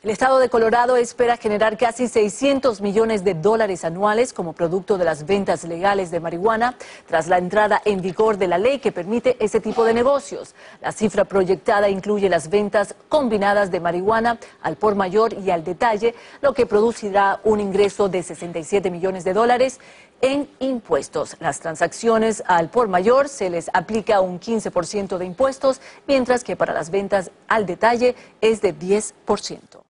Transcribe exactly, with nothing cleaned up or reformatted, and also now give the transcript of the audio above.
El estado de Colorado espera generar casi seiscientos millones de dólares anuales como producto de las ventas legales de marihuana tras la entrada en vigor de la ley que permite ese tipo de negocios. La cifra proyectada incluye las ventas combinadas de marihuana al por mayor y al detalle, lo que producirá un ingreso de sesenta y siete millones de dólares en impuestos. Las transacciones al por mayor se les aplica un quince por ciento de impuestos, mientras que para las ventas al detalle es de diez por ciento.